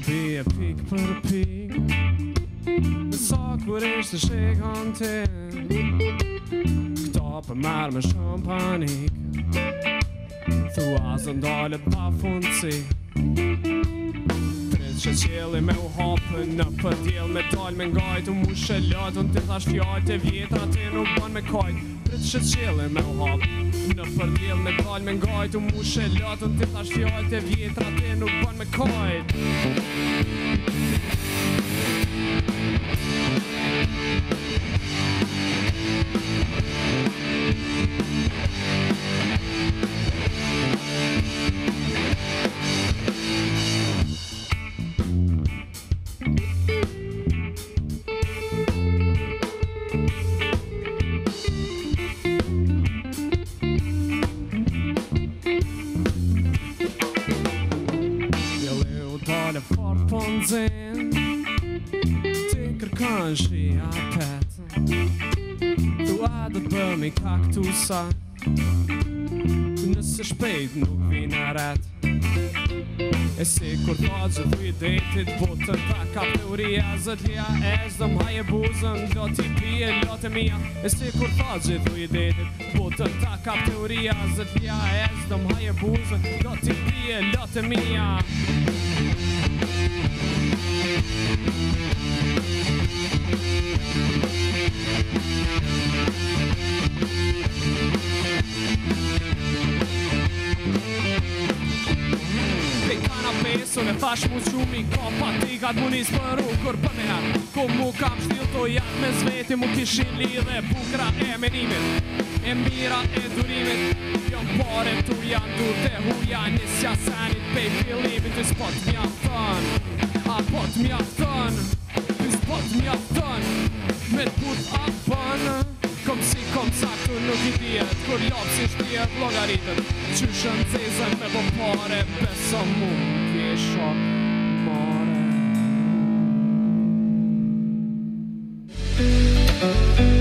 bie pik për pik Sa kur ishte shik hantin Këta për merë me shumë panik Thua zë ndale pa fundësi Trit që qeli me u hapë në përdjel Me dal me ngajt u mu shelat Unë ti thash fjallë të vjetra ti nuk ban me kajt Trit që qeli me u hapë në përdjel Me dal me ngajt u mu shelat Unë ti thash fjallë të vjetra ti nuk ban me kajt Dale fort po nxen Ti kërkan shi apet Thua do t'bëmi kaktusa Nëse shpejt nuk vina ret E si kur thot që thuj detit botën Ta kap teoria zëtlia e zdëm haje buzën Do t'i pije lote mia E si kur thot që thuj detit botën Ta kap teoria zëtlia e zdëm haje buzën Do t'i pije lote mia Unë e thash mu qumi ka patikat mu nis për u kur për me her Ku mu kam shtil to janë me zveti mu kishin lidhe Bukra e menimit, e mira e durimit Jon pare tu janë dur të huja Nisja senit pej fillimit Ty s'pot mjafton, a pot mjafton Ty s'pot mjafton, me t'put a bën Kom si kom saktu nuk i dijet Kur lop si shtijet logaritët Qyshën zezën me bo pare Beso mu kisha mare